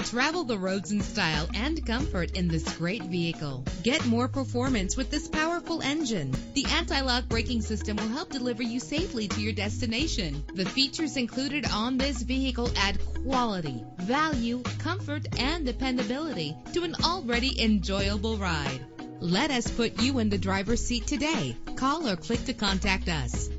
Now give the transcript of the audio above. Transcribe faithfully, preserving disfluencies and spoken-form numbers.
Travel the roads in style and comfort in this great vehicle. Get more performance with this powerful engine. The anti-lock braking system will help deliver you safely to your destination. The features included on this vehicle add quality, value, comfort, and dependability to an already enjoyable ride. Let us put you in the driver's seat today. Call or click to contact us.